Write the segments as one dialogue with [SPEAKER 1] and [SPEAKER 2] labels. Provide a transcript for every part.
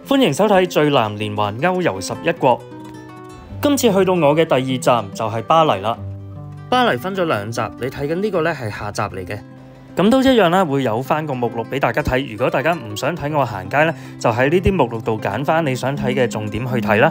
[SPEAKER 1] 歡迎收睇最南連環歐遊11國。今次去到我嘅第2站就係巴黎啦。巴黎分咗2集，你睇緊呢個呢係下集嚟嘅。咁都一樣啦，會有翻個目錄俾大家睇。如果大家唔想睇我行街呢，就喺呢啲目錄度揀翻你想睇嘅重點去睇啦。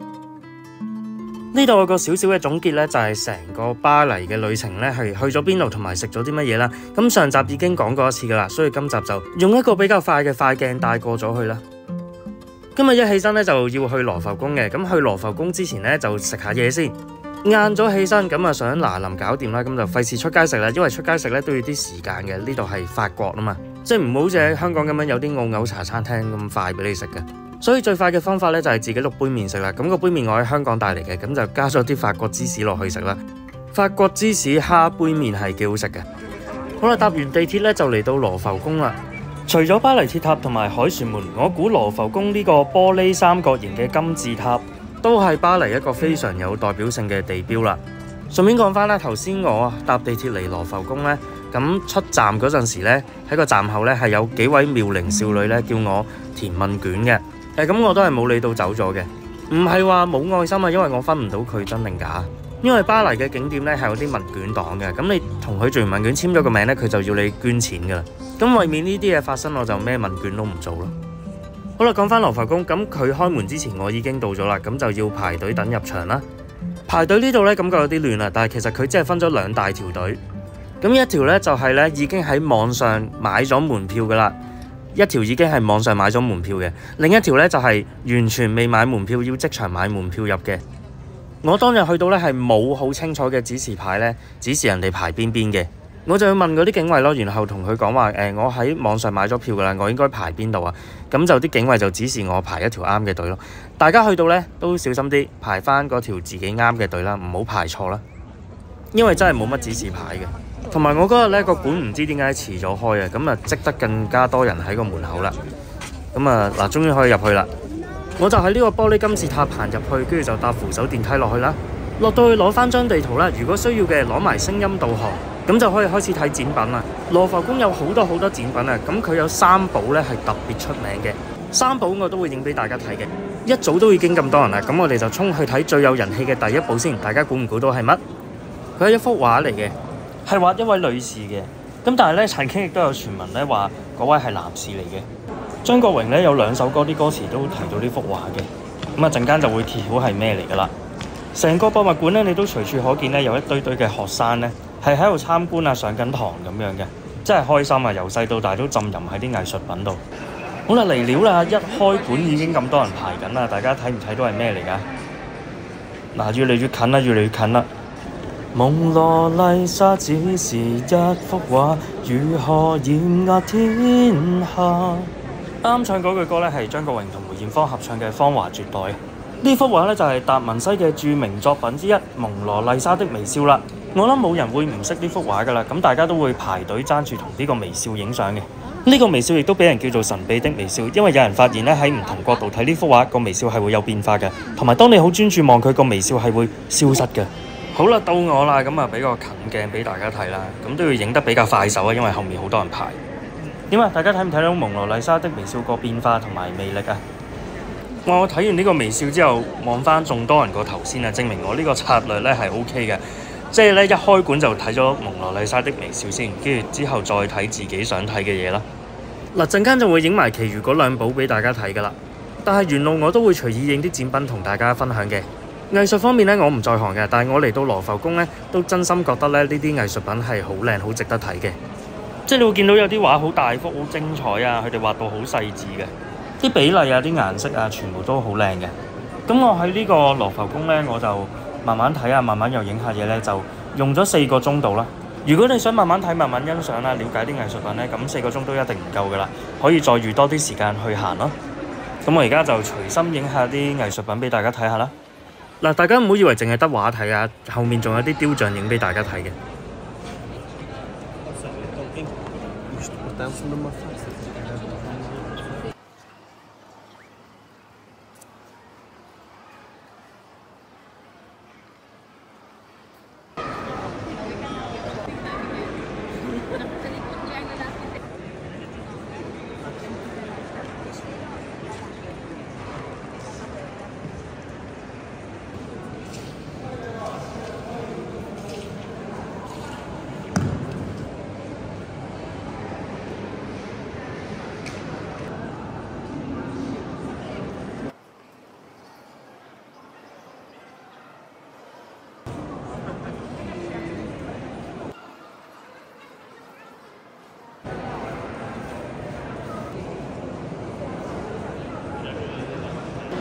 [SPEAKER 1] 呢度有個少少嘅總結呢，就係成個巴黎嘅旅程呢係去咗邊度同埋食咗啲乜嘢啦。咁上集已經講過一次噶啦，所以今集就用一個比較快嘅快鏡帶過咗去啦。今日一起身咧就要去羅浮宮嘅，咁去羅浮宮之前咧就食下嘢先。晏咗起身，咁啊想嗱臨搞掂啦，咁就費事出街食啦，因為出街食咧都要啲時間嘅。呢度係法國啊嘛，即係唔好似喺香港咁樣有啲澳牛茶餐廳咁快俾你食嘅。所以最快嘅方法咧就係自己碌杯麵食啦。咁個杯麵我喺香港帶嚟嘅，咁就加咗啲法國芝士落去食啦。法國芝士蝦杯麵係幾好食嘅。好啦，搭完地鐵咧就嚟到羅浮宮啦。除咗巴黎鐵塔同埋凱旋門，我估羅浮宮呢個玻璃三角形嘅金字塔都係巴黎一個非常有代表性嘅地標啦。順便講翻啦，頭先我搭地鐵嚟羅浮宮呢，咁出站嗰陣時呢，喺個站後呢係有幾位妙齡少女呢叫我填問卷嘅，咁我都係冇理到走咗嘅，唔係話冇愛心啊，因為我分唔到佢真定假。因為巴黎嘅景點咧係有啲問卷檔嘅，咁你同佢做完問卷簽咗個名咧，佢就要你捐錢噶啦。咁為免呢啲嘢發生，我就咩問卷都唔做咯。好啦，講翻羅浮宮，咁佢開門之前我已經到咗啦，咁就要排隊等入場啦。排隊呢度咧感覺有啲亂啦，但係其實佢只係分咗2大條隊。咁一條咧就係咧已經喺網上買咗門票噶啦，一條已經係網上買咗門票嘅，另一條咧就係完全未買門票，要即場買門票入嘅。我當日去到咧係冇好清楚嘅指示牌咧，指示人哋排邊邊嘅，我就要問嗰啲警衛咯，然後同佢講話我喺網上買咗票噶啦，我應該排邊度啊？咁就啲警衛就指示我排一條啱嘅隊咯。大家去到咧都小心啲，排翻嗰條自己啱嘅隊啦，唔好排錯啦。因為真係冇乜指示牌嘅，同埋我嗰日咧個館唔知點解遲咗開啊，咁啊積得更加多人喺個門口啦。咁啊嗱，終於可以入去啦。我就喺呢個玻璃金字塔行入去，跟住就搭扶手電梯落去啦。落到去攞翻張地圖啦，如果需要嘅攞埋聲音導航，咁就可以開始睇展品啦。羅浮宮有好多展品啊，咁佢有3寶咧係特別出名嘅，3寶我都會影俾大家睇嘅。一早都已經咁多人啦，咁我哋就衝去睇最有人氣嘅第1寶先。大家估唔估到係乜？佢係一幅畫嚟嘅，係畫一位女士嘅。咁但係咧曾經亦都有傳聞咧話嗰位係男士嚟嘅。張國榮咧有2首歌啲歌詞都提到呢幅畫嘅，咁啊陣間就會揭曉係咩嚟噶啦。成個博物館咧，你都隨處可見咧有一堆堆嘅學生咧係喺度參觀啊，上緊堂咁樣嘅，真係開心啊！由細到大都浸淫喺啲藝術品度。好啦，嚟料啦，一開館已經咁多人排緊啦，大家睇唔睇到係咩嚟噶？嗱，越嚟越近啦，越嚟越近啦。蒙羅麗莎只是一幅畫，如何豔壓天下？啱唱嗰句歌咧係張國榮同梅艷芳合唱嘅《芳華絕代》。呢幅畫咧就係達文西嘅著名作品之一《蒙羅麗莎的微笑》啦。我諗冇人會唔識呢幅畫噶啦，咁大家都會排隊爭住同呢個微笑影相嘅。呢個微笑亦都俾人叫做神秘的微笑，因為有人發現咧喺唔同角度睇呢幅畫個微笑係會有變化嘅，同埋當你好專注望佢個微笑係會消失嘅。好啦，到我啦，咁啊俾個近鏡俾大家睇啦，咁都要影得比較快手啊，因為後面好多人排。點啊？大家睇唔睇到蒙羅麗莎的微笑個變化同埋魅力啊？我睇完呢個微笑之後，望翻仲多人個頭先啊，證明我呢個策略咧係 OK 嘅。即係咧一開館就睇咗蒙羅麗莎的微笑先，跟住之後再睇自己想睇嘅嘢啦。嗱，陣間就會影埋其餘嗰2寶俾大家睇噶啦。但係沿路我都會隨意影啲展品同大家分享嘅。藝術方面咧我唔在行嘅，但係我嚟到羅浮宮咧都真心覺得咧呢啲藝術品係好靚好值得睇嘅。即係你會見到有啲畫好大幅好精彩啊，佢哋畫到好細緻嘅，啲比例啊啲顏色啊全部都好靚嘅。咁我喺呢個羅浮宮咧我就慢慢睇啊，慢慢又影下嘢咧，就用咗4個鐘度啦。如果你想慢慢睇慢慢欣賞啦，了解啲藝術品咧，咁4個鐘都一定唔夠噶啦，可以再預多啲時間去行咯。咁我而家就隨心影下啲藝術品俾大家睇下啦。嗱，大家唔好以為淨係得畫睇啊，後面仲有啲雕像影俾大家睇嘅。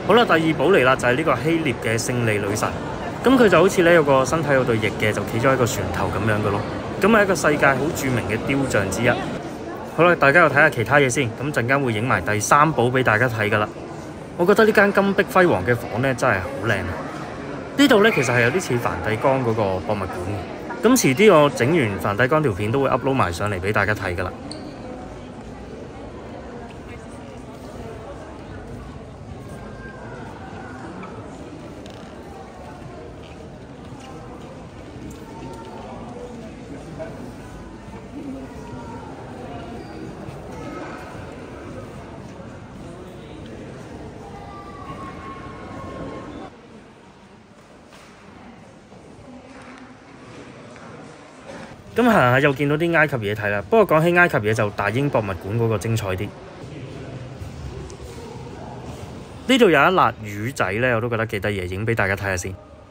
[SPEAKER 1] 好啦，第二寶嚟啦，就係呢個希臘嘅勝利女神。咁佢就好似咧有個身體有對翼嘅，就企咗喺個船頭咁樣嘅咯。咁係一個世界好著名嘅雕像之一。好啦，大家又睇下其他嘢先。咁陣間會影埋第三寶俾大家睇噶啦。我覺得呢間金碧輝煌嘅房咧真係好靚啊！呢度咧其實係有啲似梵蒂岡嗰個博物館嘅。咁遲啲我整完梵蒂岡條片都會 upload 埋上嚟俾大家睇噶啦。咁行下又見到啲埃及嘢睇啦，不過講起埃及嘢就大英博物館嗰個精彩啲。呢度有一辣魚仔咧，我都覺得幾得意，影俾大家睇下先。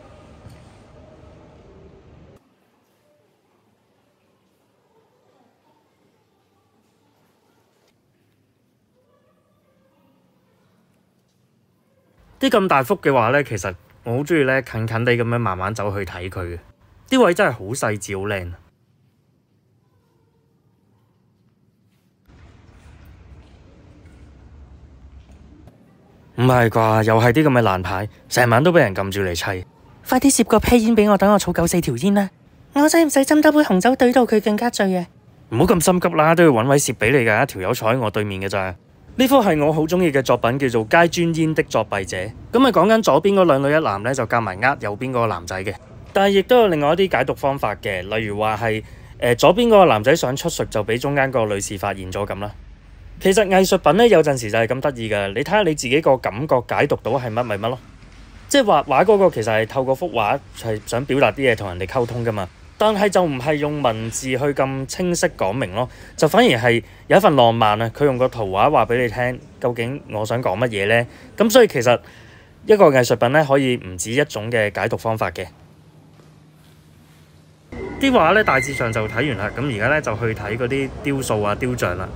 [SPEAKER 1] 啲咁大幅嘅話咧，其實我好中意咧近近地咁樣慢慢走去睇佢嘅，啲位真係好細緻，好靚。唔係啩？又係啲咁嘅爛牌，成晚都俾人撳住嚟砌。快啲攝個啤煙俾我，等我儲夠4條煙啦！我使唔使斟多杯紅酒對到佢更加醉啊？唔好咁心急啦，都要揾位攝俾你㗎。一條友坐喺我對面嘅咋。呢幅係我好中意嘅作品，叫做《階磚煙的作弊者》。咁啊講緊左邊嗰兩女一男咧，就夾埋右邊嗰個男仔嘅。但係亦都有另外一啲解讀方法嘅，例如話係左邊嗰個男仔想出術，就俾中間嗰個女士發現咗咁啦。其實藝術品咧有陣時就係咁得意㗎，你睇下你自己個感覺解讀到係乜咪乜咯。即係畫畫嗰個其實係透過幅畫係想表達啲嘢同人哋溝通㗎嘛，但係就唔係用文字去咁清晰講明咯，就反而係有一份浪漫啊！佢用個圖畫話俾你聽，究竟我想講乜嘢呢？咁所以其實一個藝術品咧可以唔止一種嘅解讀方法嘅。啲畫咧大致上就睇完啦，咁而家咧就去睇嗰啲雕塑啊、雕像啦。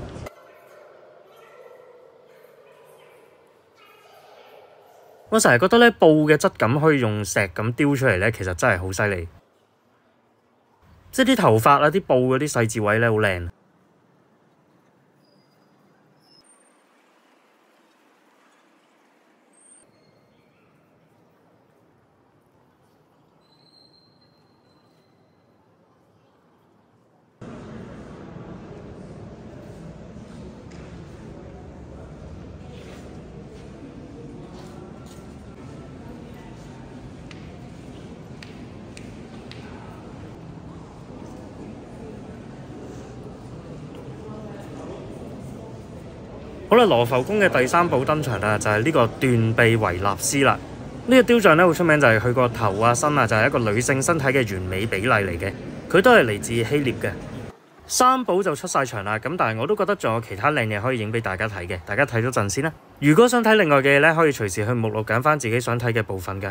[SPEAKER 1] 我成日覺得咧布嘅質感可以用石咁雕出嚟咧，其實真係好犀利。即係啲頭髮啊、啲布嗰啲細節位咧好靚。好啦，羅浮宮嘅第三寶登場啦，就係呢個斷臂維納斯啦。呢個雕像咧好出名，就係佢個頭啊、身啊，就係一個女性身體嘅完美比例嚟嘅。佢都係嚟自希臘嘅。三寶就出晒場啦，咁但係我都覺得仲有其他靚嘢可以影俾大家睇嘅，大家睇咗陣先啦。如果想睇另外嘅嘢咧，可以隨時去目錄揀翻自己想睇嘅部分嘅。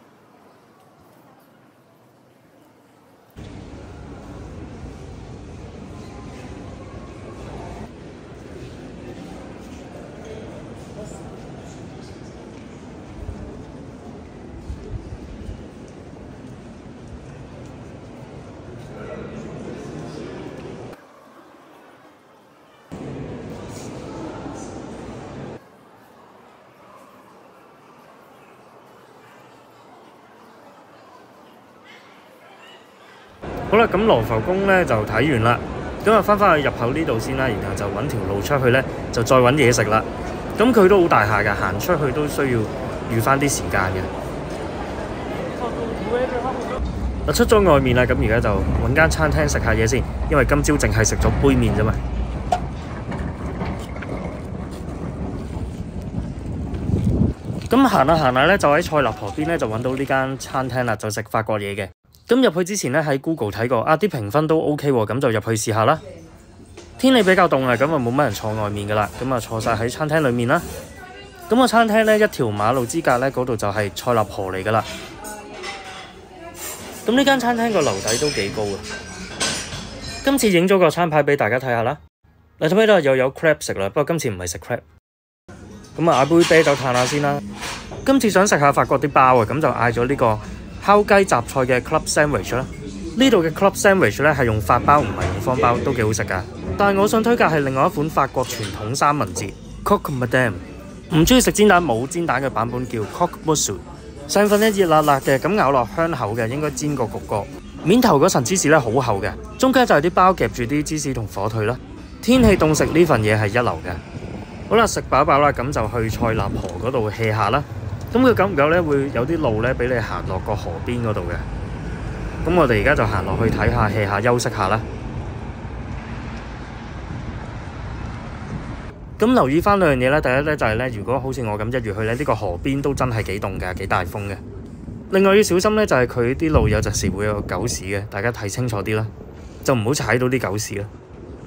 [SPEAKER 1] 好啦，咁羅浮宮咧就睇完啦，咁啊翻返去入口呢度先啦，然後就揾條路出去咧，就再揾嘢食啦。咁佢都好大下㗎，行出去都需要預翻啲時間嘅。出咗外面啦，咁而家就揾間餐廳食下嘢先，因為今朝淨係食咗杯麵啫嘛。咁行下行下咧，就喺塞納河邊咧就揾到呢間餐廳啦，就食法國嘢嘅。咁入去之前咧喺 Google 睇過啊，啲評分都 OK 喎，咁就入去試下啦。天氣比較凍啊，咁啊冇乜人坐外面噶啦，咁啊坐晒喺餐廳裏面啦。咁個餐廳咧一條馬路之隔咧，嗰度就係塞納河嚟噶啦。咁呢間餐廳個樓底都幾高啊。今次影咗個餐牌俾大家睇下啦。嗱，睇到又有 crab 食啦，不過今次唔係食 crab。咁啊，嗌杯啤酒嘆下先啦。 今次想食下法國啲包啊，咁就嗌咗呢個烤雞雜菜嘅 club sandwich 啦。呢度嘅 club sandwich 咧係用法包唔係用方包，都幾好食㗎。但係我想推介係另外一款法國傳統三文治 coq madame。唔中意食煎蛋冇煎蛋嘅版本叫 coq musu。成份咧熱辣辣嘅，咁咬落香口嘅，應該煎過焗過。面頭嗰層芝士咧好厚嘅，中間就係啲包夾住啲芝士同火腿啦。天氣凍食呢份嘢係一流嘅。好啦，食飽飽啦，咁就去塞納河嗰度 hea 下啦。咁佢久唔久咧會有啲路咧俾你行落個河邊嗰度嘅。咁我哋而家就行落去睇下 hea 下休息下啦。咁留意翻兩樣嘢咧，第一咧就係咧，如果好似我咁1月去咧，呢個河邊都真係幾凍嘅，幾大風嘅。另外要小心咧，就係佢啲路有陣時會有狗屎嘅，大家睇清楚啲啦，就唔好踩到啲狗屎啦。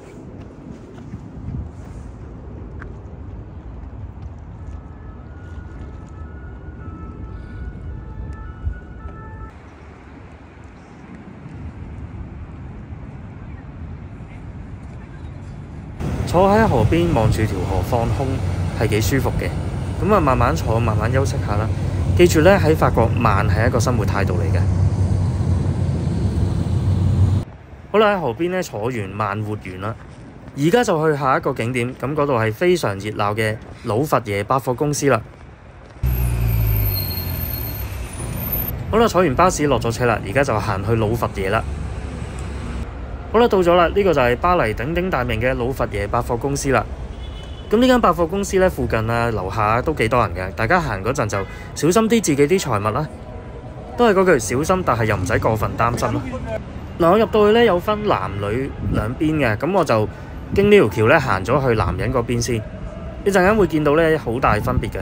[SPEAKER 1] 坐喺河邊望住條河放空係幾舒服嘅，咁啊慢慢坐慢慢休息下啦。記住咧，喺法國慢係一個生活態度嚟嘅。好啦，喺河邊咧坐完慢活完啦，而家就去下一個景點，咁嗰度係非常熱鬧嘅老佛爺百貨公司啦。好啦，坐完巴士落咗車啦，而家就行去老佛爺啦。好啦，到咗啦，呢個就係巴黎鼎鼎大名嘅老佛爺百貨公司啦。咁呢間百貨公司咧，附近啊樓下都幾多人嘅，大家行嗰陣就小心啲自己啲財物啦。都係嗰句小心，但係又唔使過分擔心咯。嗱，我入到去咧有分男女兩邊嘅，咁我就經呢條橋咧行咗去男人嗰邊先。一陣間會見到咧好大分別嘅。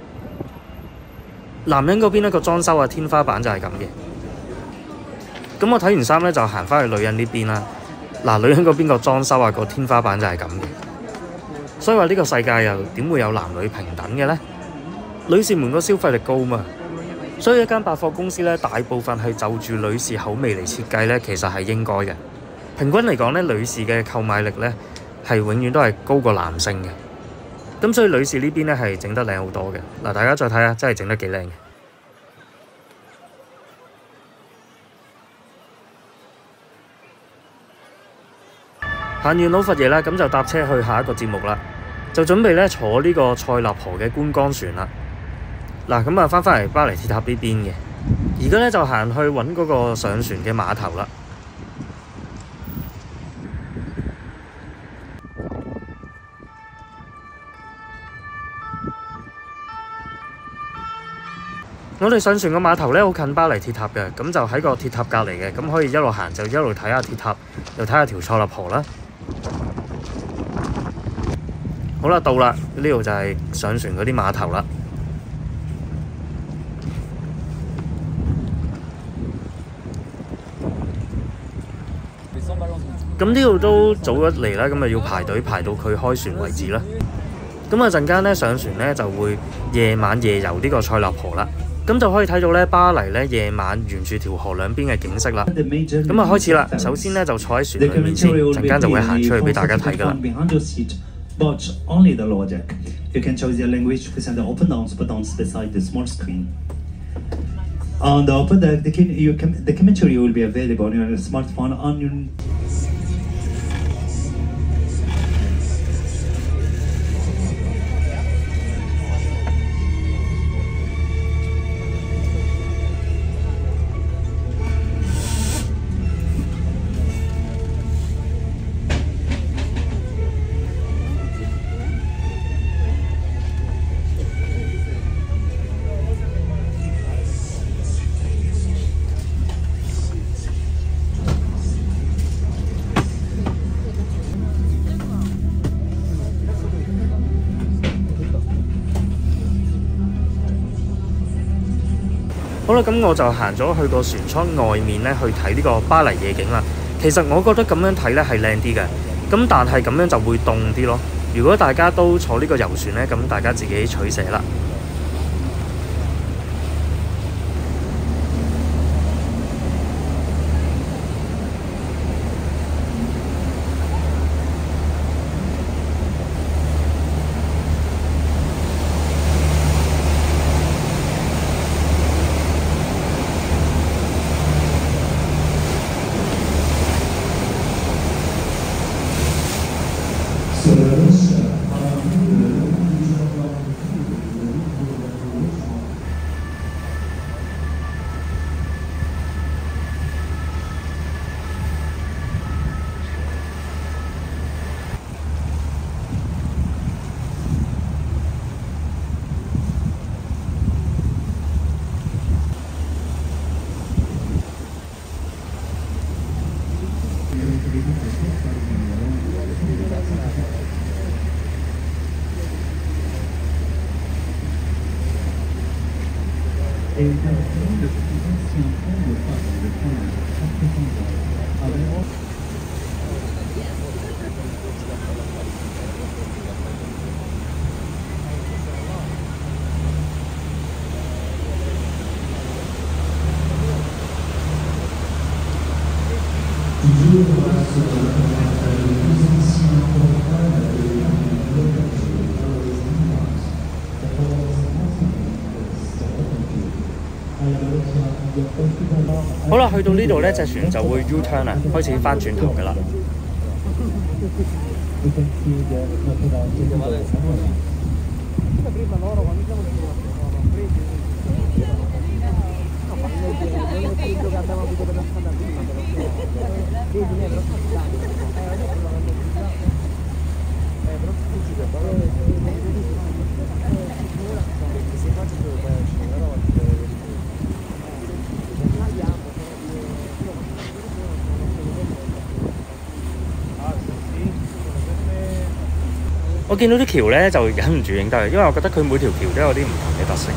[SPEAKER 1] 男人嗰邊咧個裝修啊天花板就係咁嘅。咁我睇完衫咧就行翻去女人呢邊啦。嗱，女人嗰邊個裝修啊個天花板就係咁嘅，所以話呢個世界又點會有男女平等嘅呢？女士們個消費力高嘛，所以一間百貨公司咧大部分係就住女士口味嚟設計咧，其實係應該嘅。平均嚟講咧，女士嘅購買力咧係永遠都係高過男性嘅。咁所以女士呢邊咧係整得靚好多嘅。嗱，大家再睇下，真係整得幾靚嘅。行完老佛爺啦，咁就搭車去下一個節目啦，就準備咧坐呢個塞納河嘅觀光船啦。嗱，咁啊翻返嚟巴黎鐵塔呢邊嘅，而家咧就行去揾嗰個上船嘅碼頭啦。我哋上船個碼頭咧好近巴黎鐵塔嘅，咁就喺個鐵塔隔離嘅，咁可以一路行就一路睇下鐵塔，又睇下條塞納河啦。好啦，到啦，呢度就係上船嗰啲碼頭啦。咁呢度都早咗嚟啦，咁啊要排隊排到佢開船為止啦。咁啊陣間咧上船咧就會夜晚夜遊呢個塞納河啦。咁就可以睇到咧巴黎咧夜晚沿住條河兩邊嘅景色啦。咁啊開始啦，首先咧就坐喺船裏面先，陣間就會行出去俾大家睇噶啦。
[SPEAKER 2] But only the logic. You can choose your language to send the open down beside the small screen. On the open the commentary will be available on your smartphone on your.
[SPEAKER 1] 好啦，咁我就行咗去個船艙外面咧，去睇呢個巴黎夜景啦。其實我覺得咁樣睇咧係靚啲嘅，咁但係咁樣就會凍啲咯。如果大家都坐呢個遊船咧，咁大家自己取捨啦。 好啦，去到呢度呢隻船就會 U turn 啦，開始翻轉頭噶啦。我見到啲橋咧就忍唔住影低，因為我覺得佢每條橋都有啲唔同嘅特色。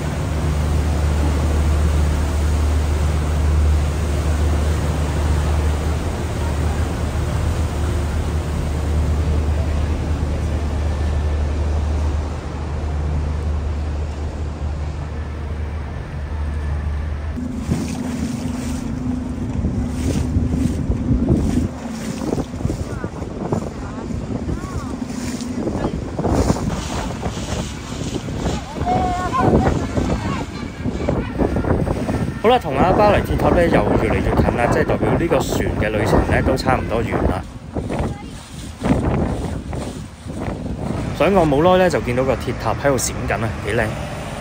[SPEAKER 1] 好啦，同巴黎鐵塔咧又越嚟越近啦，即係代表呢個船嘅旅程咧都差唔多完啦。上岸冇耐咧就見到個鐵塔喺度閃緊啊，幾靚。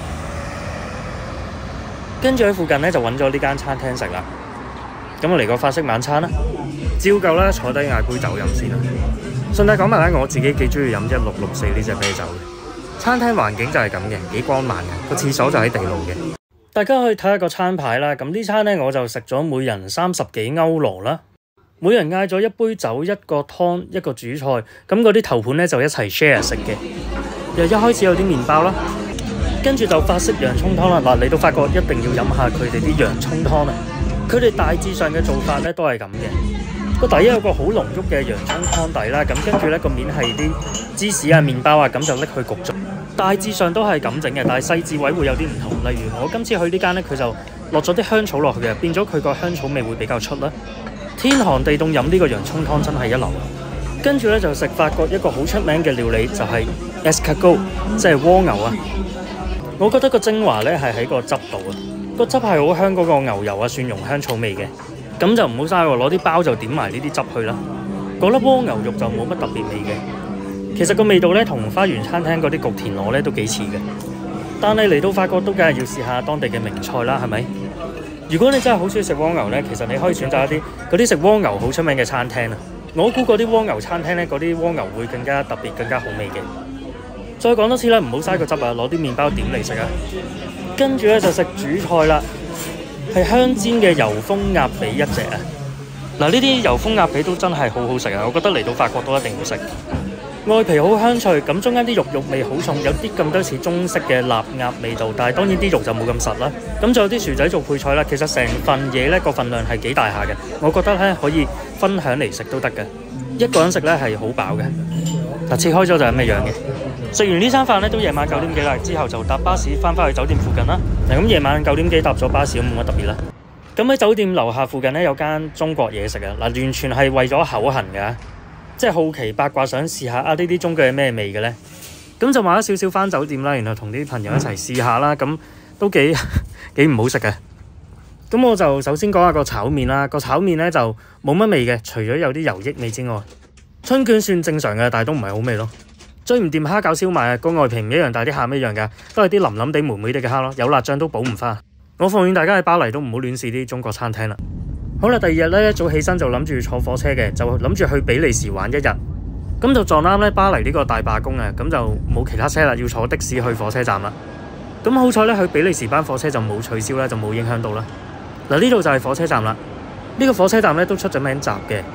[SPEAKER 1] 跟住喺附近咧就揾咗呢間餐廳食啦。咁我嚟個法式晚餐啦，照舊啦，坐低嗌杯酒飲先啦。順帶講埋咧，我自己幾中意飲1664呢隻啤酒嘅。餐廳環境就係咁嘅，幾光猛嘅，個廁所就喺地路嘅。大家可以睇下個餐牌啦，咁呢餐呢，我就食咗每人30幾歐羅啦，每人嗌咗一杯酒、一個湯、一個主菜，咁嗰啲頭盤呢，就一齊 share 食嘅。又一開始有啲麵包啦，跟住就法式洋葱湯啦。嗱，嚟到法國一定要飲下佢哋啲洋葱湯啊！佢哋大致上嘅做法呢，都係咁嘅，個底有個好濃郁嘅洋葱湯底啦，咁跟住呢個面係啲芝士啊、麵包啊，咁就拎去焗咗。大致上都係咁整嘅，但係細緻位會有啲唔同。例如我今次去呢間呢，佢就落咗啲香草落去嘅，變咗佢個香草味會比較出啦。天寒地凍飲呢個洋葱湯真係一流。跟住呢，就食法國一個好出名嘅料理，就係 escargot， 即係蝸牛啊。我覺得個精華呢係喺個汁度啊，個汁係好香嗰個牛油啊、蒜蓉香草味嘅。咁就唔好嘥喎，攞啲包就點埋呢啲汁去啦。嗰粒蝸牛肉就冇乜特別味嘅。其實個味道咧同花園餐廳嗰啲焗田螺咧都幾似嘅，但係嚟到法國都梗係要試下當地嘅名菜啦，係咪？如果你真係好中意食蝸牛咧，其實你可以選擇一啲嗰啲食蝸牛好出名嘅餐廳啊。我估嗰啲蝸牛餐廳咧，嗰啲蝸牛會更加特別、更加好味嘅。再講多次啦，唔好嘥個汁啊，攞啲麵包點嚟食啊。跟住咧就食主菜啦，係香煎嘅油封鴨髀一隻啊。嗱，呢啲油封鴨髀都真係好好食啊，我覺得嚟到法國都一定要食。外皮好香脆，咁中間啲肉味好重，有啲咁多似中式嘅臘鴨味道，但係當然啲肉就冇咁實啦。咁仲有啲薯仔做配菜啦，其實成份嘢咧個份量係幾大下嘅，我覺得咧可以分享嚟食都得嘅，一個人食咧係好飽嘅。嗱，切開咗就係咁嘅樣嘅。食完呢餐飯咧都夜晚9點幾啦，之後就搭巴士翻去酒店附近啦。嗱，咁夜晚9點幾搭咗巴士都冇乜特別啦。咁喺酒店樓下附近咧有間中國嘢食啊，嗱，完全係為咗口痕㗎。即係好奇八卦，想試下呢啲中國係咩味嘅呢？咁就買咗少少返酒店啦，然後同啲朋友一齊試下啦，咁都幾唔好食嘅。咁我就首先講下個炒麵啦，個炒麵呢就冇乜味嘅，除咗有啲油益味之外，春卷算正常嘅，但係都唔係好味咯。最唔掂蝦餃燒賣啊，個外皮唔一樣，但係啲餡一樣㗎，都係啲腍腍地霉霉地嘅蝦咯，有辣醬都補唔返。我奉勸大家喺巴黎都唔好亂試啲中國餐廳啦。好啦，第二日咧一早起身就諗住坐火車嘅，就諗住去比利時玩一日，咁就撞啱咧巴黎呢個大罷工啊，咁就冇其他車啦，要坐的士去火車站啦。咁好彩咧，去比利時班火車就冇取消啦，就冇影響到啦。嗱，呢度就係火車站啦。呢個火車站咧都出咗名閘嘅。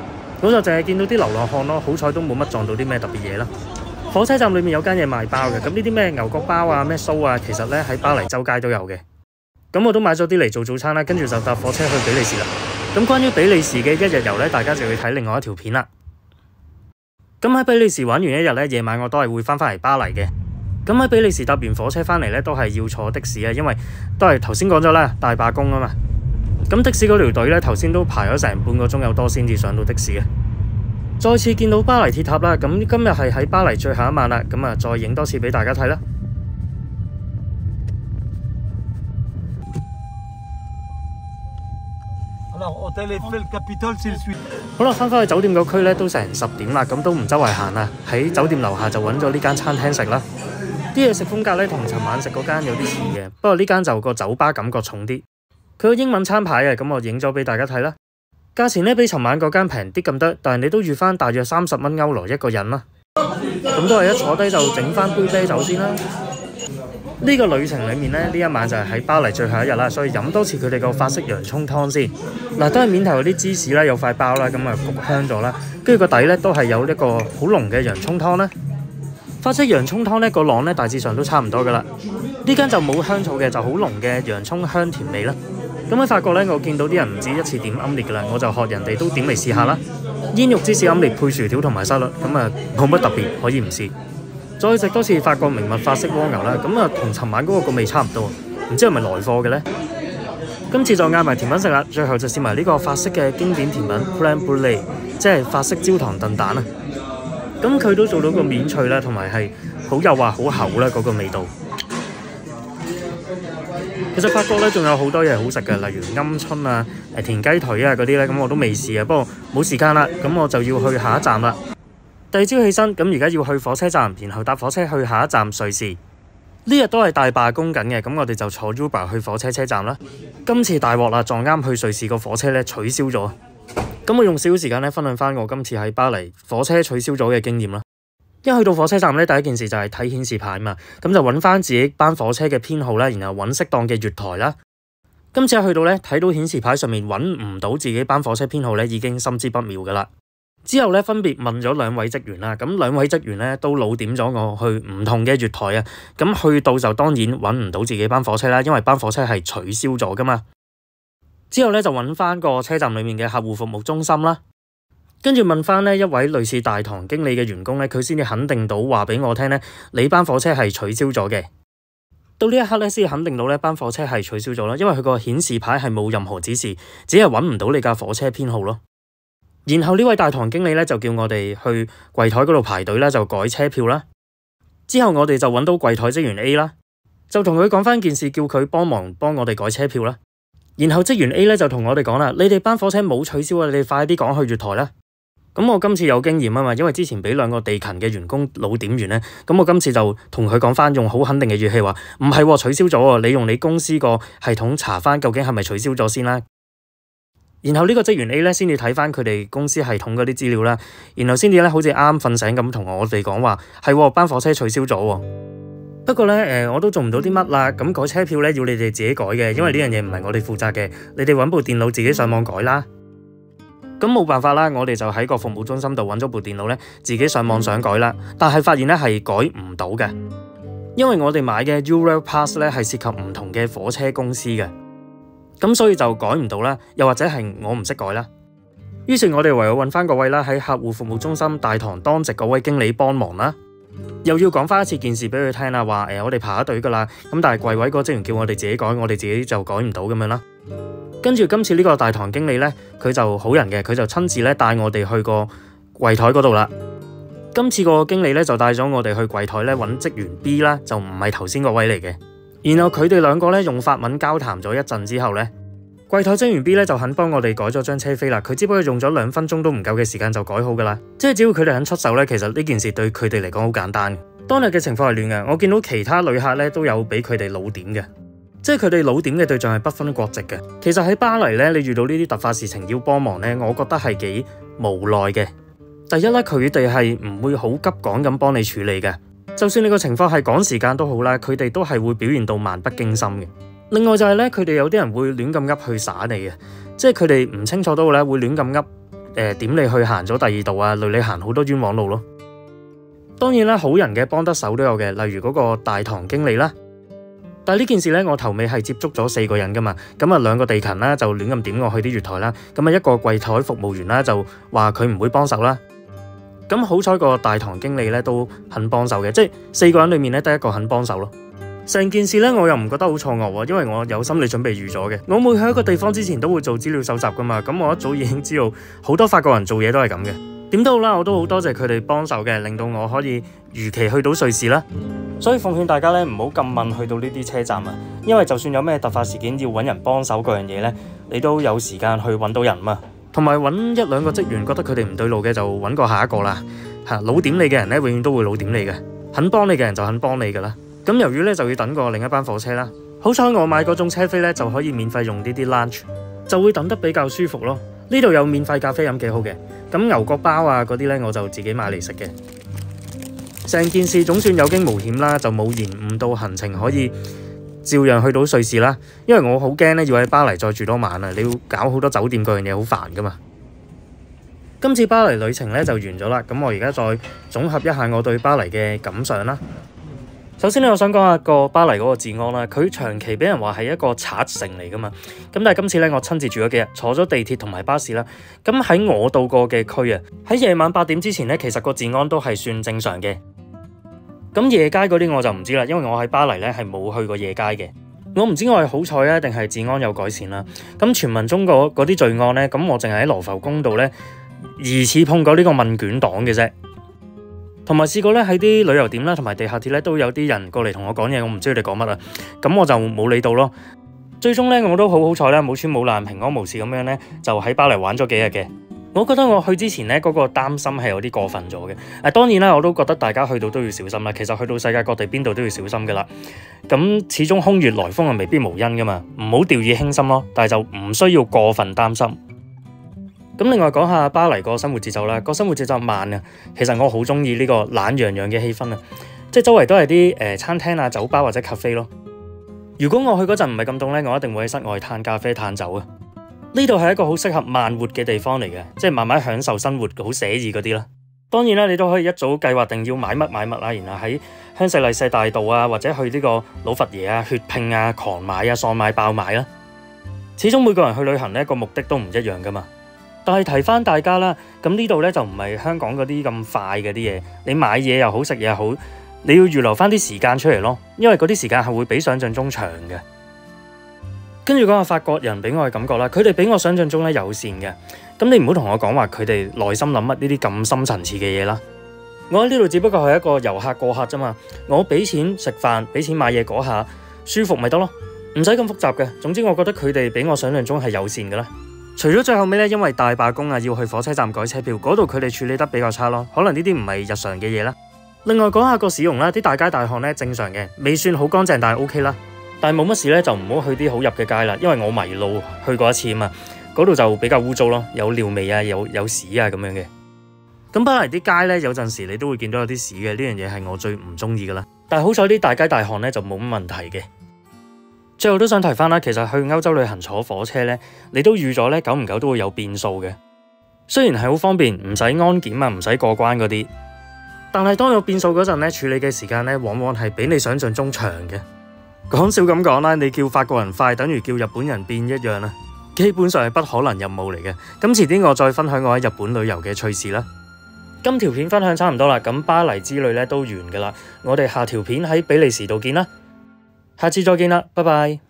[SPEAKER 1] 我就淨係見到啲流浪漢咯，好彩都冇乜撞到啲咩特別嘢啦。火車站裏面有間嘢賣包嘅，咁呢啲咩牛角包啊、咩酥啊，其實咧喺巴黎周街都有嘅。咁我都買咗啲嚟做早餐啦，跟住就搭火車去比利時啦。咁關於比利時嘅一日遊咧，大家就要睇另外一條片啦。咁喺比利時玩完一日咧，夜晚我都係會翻嚟巴黎嘅。咁喺比利時搭完火車翻嚟咧，都係要坐的士啊，因為都係頭先講咗啦，大罷工啊嘛。咁的士嗰條隊咧，頭先都排咗成半個鐘有多先至上到的士嘅。再次見到巴黎鐵塔啦，咁今日係喺巴黎最後一晚啦，咁啊再影多次俾大家睇啦。好啦，翻返去酒店個區咧，都成10點啦，咁都唔周圍行啦，喺酒店樓下就揾咗呢間餐廳食啦。啲嘢食風格咧同尋晚食嗰間有啲似嘅，不過呢間就個酒吧感覺重啲。佢個英文餐牌嘅，咁我影咗俾大家睇啦。價錢咧比尋晚嗰間平啲咁多，但係你都預翻大約30蚊歐羅一個人啦。咁都係一坐低就整翻杯啤酒先啦。呢個旅程裡面咧，呢一晚就係喺巴黎最後一日啦，所以飲多次佢哋個法式洋葱湯先。嗱，都係面頭有啲芝士啦，有塊包啦，咁啊焗香咗啦，跟住個底咧都係有一個好濃嘅洋葱湯啦。法式洋葱湯咧個浪咧大致上都差唔多噶啦。呢間就冇香草嘅，就好濃嘅洋葱香甜味啦。咁喺法國咧，我見到啲人唔止一次點奄列噶啦，我就學人哋都點嚟試下啦。煙肉芝士奄列配薯條同埋沙律，咁啊冇乜特別，可以唔試。再食多次法國名物法式蝸牛啦，咁啊同尋晚嗰個味差唔多，唔知係咪來貨嘅呢？今次就嗌埋甜品食啦，最後就試埋呢個法式嘅經典甜品 crème brûlée， 即係法式焦糖燉蛋啊。咁佢都做到個面脆啦，同埋係好幼滑好厚啦嗰個味道。其實法國咧仲有好多嘢好食嘅，例如鵪鶉啊、田雞腿啊嗰啲咧，咁我都未試啊，不過冇時間啦，咁我就要去下一站啦。第二朝起身，咁而家要去火車站，然後搭火車去下一站瑞士。呢日都係大罷工緊嘅，咁我哋就坐 Uber 去火車車站啦。今次大鑊啦，撞啱去瑞士個火車咧取消咗。咁我用少少時間咧分享翻我今次喺巴黎火車取消咗嘅經驗啦。一去到火車站咧，第一件事就係睇顯示牌嘛，咁就揾翻自己班火車嘅編號啦，然後揾適當嘅月台啦。今次一去到咧，睇到顯示牌上面揾唔到自己班火車編號咧，已經心知不妙噶啦。之後咧，分別問咗2位職員啦，咁2位職員咧都老點咗我去唔同嘅月台啊。咁去到就當然揾唔到自己班火車啦，因為班火車係取消咗噶嘛。之後咧就揾翻個車站裡面嘅客戶服務中心啦，跟住問翻呢一位類似大堂經理嘅員工咧，佢先至肯定到話俾我聽咧，你班火車係取消咗嘅。到呢一刻咧，先肯定到呢班火車係取消咗啦，因為佢個顯示牌係冇任何指示，只係揾唔到你架火車編號咯。然後呢位大堂經理咧就叫我哋去櫃台嗰度排隊啦，就改車票啦。之後我哋就揾到櫃台職員 A 啦，就同佢講翻件事，叫佢幫我哋改車票啦。然後職員 A 咧就同我哋講啦，你哋班火車冇取消啊，你哋快啲趕去月台啦。咁我今次有經驗啊嘛，因為之前俾2個地勤嘅員工老點完咧，咁我今次就同佢講翻，用好肯定嘅語氣話，唔係喎，取消咗喎，你用你公司個系統查翻究竟係咪取消咗先啦。然後呢個職員 A 咧先至睇翻佢哋公司系統嗰啲資料啦，然後先至咧好似啱瞓醒咁同我哋講話，係喎，班火車取消咗喎。不過咧我都做唔到啲乜啦，咁改車票咧要你哋自己改嘅，因為呢樣嘢唔係我哋負責嘅，你哋揾部電腦自己上網改啦。咁冇辦法啦，我哋就喺個服務中心度揾咗部電腦咧，自己上網想改啦，但係發現咧係改唔到嘅，因為我哋買嘅 Europass 咧係涉及唔同嘅火車公司嘅。咁所以就改唔到啦，又或者係我唔識改啦。於是我哋唯有揾翻個位啦，喺客戶服務中心大堂當值嗰位經理幫忙啦。又要講翻一次件事俾佢聽啦，話我哋排咗隊噶啦，咁但係櫃位嗰個職員叫我哋自己改，我哋自己就改唔到咁樣啦。跟住今次呢個大堂經理咧，佢就好人嘅，佢就親自咧帶我哋去個櫃台嗰度啦。今次個經理咧就帶咗我哋去櫃台咧揾職員 B 啦，就唔係頭先個位嚟嘅。然後佢哋2個咧用法文交談咗一陣之後咧，櫃台職員 B 咧就肯幫我哋改咗張車飛啦。佢只不過用咗2分鐘都唔夠嘅時間就改好噶啦。即係只要佢哋肯出手咧，其實呢件事對佢哋嚟講好簡單。當日嘅情況係亂嘅，我見到其他旅客咧都有俾佢哋老點嘅，即係佢哋老點嘅對象係不分國籍嘅。其實喺巴黎咧，你遇到呢啲突發事情要幫忙咧，我覺得係幾無奈嘅。第一咧，佢哋係唔會好急趕咁幫你處理嘅。就算你個情況係趕時間都好啦，佢哋都係會表現到漫不經心嘅。另外就係咧，佢哋有啲人會亂咁噏去耍你嘅，即係佢哋唔清楚都好咧，會亂咁噏點你去行咗第二度啊，累你行好多冤枉路咯。當然啦，好人嘅幫得手都有嘅，例如嗰個大堂經理啦。但係呢件事咧，我頭尾係接觸咗4個人噶嘛，咁啊2個地勤啦就亂咁點我去啲月台啦，咁啊1個櫃台服務員啦就話佢唔會幫手啦。咁好彩個大堂經理咧都肯幫手嘅，即係4個人裏面咧得1個肯幫手咯。成件事咧我又唔覺得好錯愕喎，因為我有心理準備預咗嘅。我每去一個地方之前都會做資料搜集噶嘛，咁我一早已經知道好多法國人做嘢都係咁嘅。點都好啦，我都好多謝佢哋幫手嘅，令到我可以如期去到瑞士啦。所以奉勸大家咧唔好咁問去到呢啲車站啊，因為就算有咩突發事件要揾人幫手嗰樣嘢咧，你都有時間去揾到人嘛。同埋揾1-2個職員覺得佢哋唔對路嘅就揾過下一個啦。老點你嘅人咧永遠都會老點你嘅，肯幫你嘅人就肯幫你噶啦。咁由於咧就要等過另一班火車啦，好彩我買嗰種車飛咧就可以免費用呢啲 lunch， 就會等得比較舒服咯。呢度有免費咖啡飲幾好嘅，咁牛角包啊嗰啲咧我就自己買嚟食嘅。成件事總算有驚無險啦，就冇延誤到行程，可以照樣去到瑞士啦。因為我好驚咧要喺巴黎再住多晚啊，你要搞好多酒店嗰樣嘢好煩噶嘛。今次巴黎旅程咧就完咗啦，咁我而家再總合一下我對巴黎嘅感想啦。首先咧，我想講下個巴黎嗰個治安啦，佢長期俾人話係一個賊城嚟噶嘛，咁但係今次咧我親自住咗幾日，坐咗地鐵同埋巴士啦，咁喺我到過嘅區啊，喺夜晚8點之前咧，其實個治安都係算正常嘅。咁夜街嗰啲我就唔知啦，因為我喺巴黎咧係冇去過夜街嘅，我唔知我係好彩啊定係治安有改善啦。咁傳聞中嗰啲罪案咧，咁我淨係喺羅浮宮度咧疑似碰過呢個問卷黨嘅啫。同埋試過咧喺啲旅遊點啦，同埋地下鐵咧都有啲人過嚟同我講嘢，我唔知佢哋講乜啊，咁我就冇理到咯。最終咧我都好彩啦，冇穿冇爛，平安無事咁樣咧，就喺巴黎玩咗幾日嘅。我覺得我去之前咧嗰個擔心係有啲過分咗嘅。當然啦，我都覺得大家去到都要小心啦。其實去到世界各地邊度都要小心噶啦。咁始終空穴來風係未必無因噶嘛，唔好掉以輕心咯。但係就唔需要過分擔心。咁另外講下巴黎個生活節奏啦，個生活節奏慢啊，其實我好中意呢個懶洋洋嘅氣氛啊，即係周圍都係啲餐廳啊、酒吧或者咖啡咯。如果我去嗰陣唔係咁凍咧，我一定會喺室外嘆咖啡、嘆酒啊。呢度係一個好適合慢活嘅地方嚟嘅，即係慢慢享受生活，好寫意嗰啲啦。當然啦，你都可以一早計劃定要買乜買乜啊，然後喺香榭麗舍大道啊，或者去呢個老佛爺啊、血拼啊、狂買啊、喪買爆買啦。始終每個人去旅行呢個目的都唔一樣噶嘛。但係提翻大家啦，咁呢度咧就唔係香港嗰啲咁快嘅啲嘢，你買嘢又好，食嘢又好，你要預留翻啲時間出嚟咯，因為嗰啲時間係會比想象中長嘅。跟住講下法國人俾我嘅感覺啦，佢哋比我想象中咧友善嘅。咁你唔好同我講話佢哋內心諗乜呢啲咁深層次嘅嘢啦。我喺呢度只不過係一個遊客過客啫嘛，我俾錢食飯、俾錢買嘢嗰下舒服咪得咯，唔使咁複雜嘅。總之我覺得佢哋比我想象中係友善嘅啦。除咗最後尾咧，因為大罷工啊，要去火車站改車票，嗰度佢哋處理得比較差咯，可能呢啲唔係日常嘅嘢啦。另外講下個市容啦，啲大街大巷咧正常嘅，未算好乾淨，但係 OK 啦。但係冇乜事咧，就唔好去啲好入嘅街啦，因為我迷路去過一次啊嘛，嗰度就比較污糟咯，有尿味啊，有屎啊咁樣嘅。咁巴黎啲街咧，有陣時你都會見到有啲屎嘅，呢樣嘢係我最唔中意噶啦。但係好彩啲大街大巷咧就冇乜問題嘅。最後都想提翻啦，其實去歐洲旅行坐火車咧，你都預咗咧，久唔久都會有變數嘅。雖然係好方便，唔使安檢啊，唔使過關嗰啲，但係當有變數嗰陣咧，處理嘅時間咧，往往係比你想象中長嘅。講笑咁講啦，你叫法國人快，等於叫日本人變一樣啦，基本上係不可能任務嚟嘅。咁遲啲我再分享我喺日本旅遊嘅趣事啦。今條片分享差唔多啦，咁巴黎之旅咧都完噶啦，我哋下條片喺比利時度見啦。下次再見啦，拜拜。